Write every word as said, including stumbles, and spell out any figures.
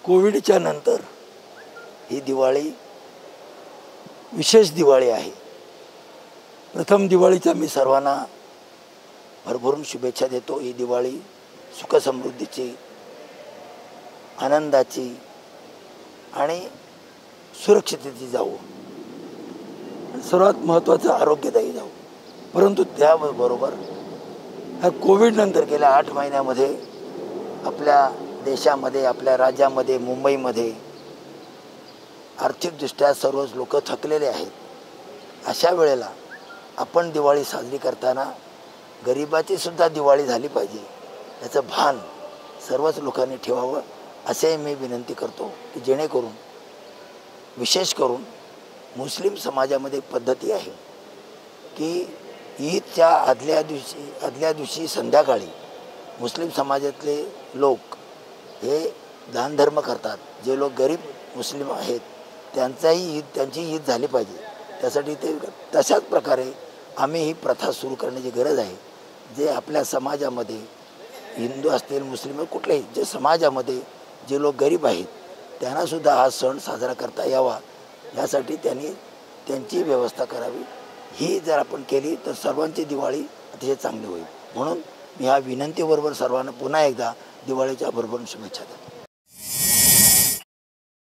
कोविडच्या नंतर ही दिवाळी विशेष दिवाळी आहे। प्रथम दिवाळीच्या मी सर्वांना भरभरून शुभेच्छा देतो। ही दिवाळी सुख समृद्धीची, आनंदाची आणि सुरक्षिततेची जावो, सर्वात महत्त्वाचं आरोग्यदायी जावो। परंतु त्याबरोबर ह्या कोविड नंतर गेल्या आठ महिन्यामध्ये आपल्या देशामध्ये, आपल्या राज्यामध्ये, मुंबईमध्ये आर्थिकदृष्ट्या सर्वच लोक थकलेले आहेत। अशा वेळेला आपण दिवाळी साजरी करताना गरिबाची सुद्धा दिवाळी झाली पाहिजे याचं भान सर्वच लोकांनी ठेवावं, असे मी विनंती करतो की जेणेकरून विशेष करून मुस्लिम समाजामध्ये पद्धती आहे की ईदच्या आदल्या दिवशी आदल्या दिवशी संध्याकाळी मुस्लिम समाजातले लोक हे दानधर्म करतात। जे लोक गरीब मुस्लिम आहेत त्यांचाही ईद त्यांची ईद झाली पाहिजे, त्यासाठी ते तशाच प्रकारे आम्ही ही प्रथा सुरू करण्याची गरज आहे। जे आपल्या समाजामध्ये हिंदू असतील, मुस्लिम कुठलेही जे समाजामध्ये जे लोक गरीब आहेत त्यांनासुद्धा हा सण साजरा करता यावा यासाठी त्यांनी त्यांची व्यवस्था करावी। ही जर आपण केली तर सर्वांची दिवाळी अतिशय चांगली होईल। म्हणून मी ह्या विनंतीबरोबर सर्वांना पुन्हा एकदा दिवाळीच्या भरभरून शुभेच्छा देतो।